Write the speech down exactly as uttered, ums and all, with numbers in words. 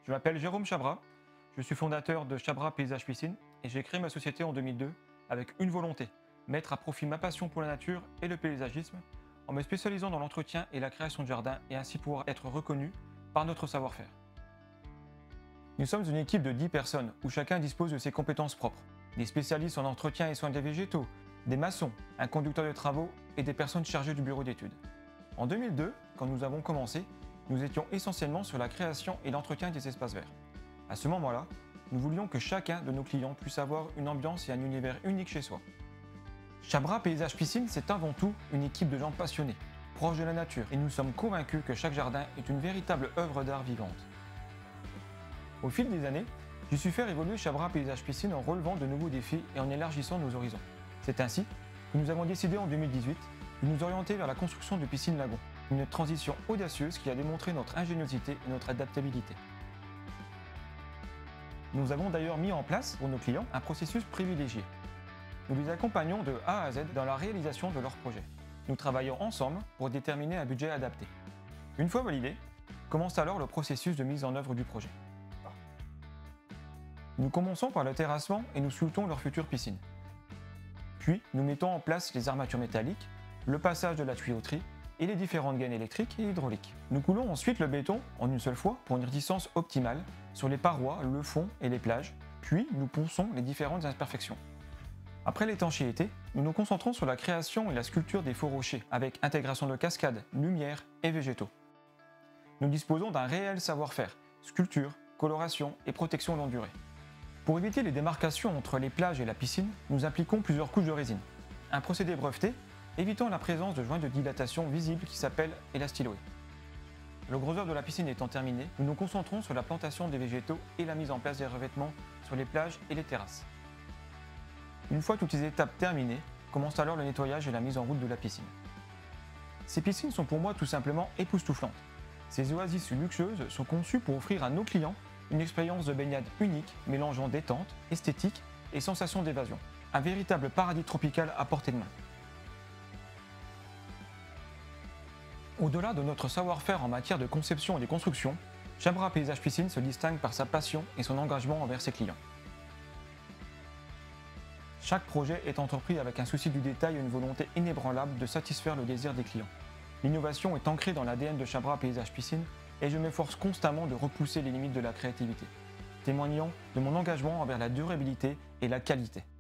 Je m'appelle Jérôme Chabra, je suis fondateur de Chabra Paysage Piscine et j'ai créé ma société en deux mille deux avec une volonté, mettre à profit ma passion pour la nature et le paysagisme en me spécialisant dans l'entretien et la création de jardins et ainsi pouvoir être reconnu par notre savoir-faire. Nous sommes une équipe de dix personnes où chacun dispose de ses compétences propres, des spécialistes en entretien et soins des végétaux, des maçons, un conducteur de travaux et des personnes chargées du bureau d'études. En deux mille deux, quand nous avons commencé, nous étions essentiellement sur la création et l'entretien des espaces verts. À ce moment-là, nous voulions que chacun de nos clients puisse avoir une ambiance et un univers unique chez soi. Chabra Paysage Piscine, c'est avant tout une équipe de gens passionnés, proches de la nature, et nous sommes convaincus que chaque jardin est une véritable œuvre d'art vivante. Au fil des années, j'ai su faire évoluer Chabra Paysage Piscine en relevant de nouveaux défis et en élargissant nos horizons. C'est ainsi que nous avons décidé en deux mille dix-huit de nous orienter vers la construction de piscines lagons, une transition audacieuse qui a démontré notre ingéniosité et notre adaptabilité. Nous avons d'ailleurs mis en place pour nos clients un processus privilégié. Nous les accompagnons de A à Z dans la réalisation de leurs projets. Nous travaillons ensemble pour déterminer un budget adapté. Une fois validé, commence alors le processus de mise en œuvre du projet. Nous commençons par le terrassement et nous sculptons leur future piscine. Puis, nous mettons en place les armatures métalliques, le passage de la tuyauterie et les différentes gaines électriques et hydrauliques. Nous coulons ensuite le béton en une seule fois pour une résistance optimale sur les parois, le fond et les plages, puis nous ponçons les différentes imperfections. Après l'étanchéité, nous nous concentrons sur la création et la sculpture des faux rochers avec intégration de cascades, lumière et végétaux. Nous disposons d'un réel savoir-faire, sculpture, coloration et protection longue durée. Pour éviter les démarcations entre les plages et la piscine, nous appliquons plusieurs couches de résine. Un procédé breveté, évitant la présence de joints de dilatation visibles qui s'appellent élastiloés. Le gros œuvre de la piscine étant terminé, nous nous concentrons sur la plantation des végétaux et la mise en place des revêtements sur les plages et les terrasses. Une fois toutes ces étapes terminées, commence alors le nettoyage et la mise en route de la piscine. Ces piscines sont pour moi tout simplement époustouflantes. Ces oasis luxueuses sont conçues pour offrir à nos clients une expérience de baignade unique mélangeant détente, esthétique et sensation d'évasion. Un véritable paradis tropical à portée de main. Au-delà de notre savoir-faire en matière de conception et de construction, Chabra Paysage Piscine se distingue par sa passion et son engagement envers ses clients. Chaque projet est entrepris avec un souci du détail et une volonté inébranlable de satisfaire le désir des clients. L'innovation est ancrée dans l'A D N de Chabra Paysage Piscine et je m'efforce constamment de repousser les limites de la créativité, témoignant de mon engagement envers la durabilité et la qualité.